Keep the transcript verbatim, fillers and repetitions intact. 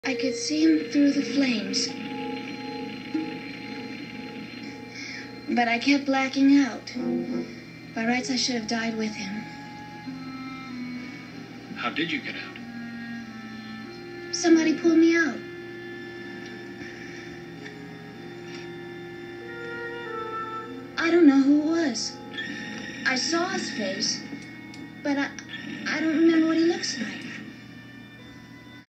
I could see him through the flames. But I kept blacking out. By rights, I should have died with him. How did you get out? Somebody pulled me out. I don't know who it was. I saw his face, but I, I don't remember what he looks like.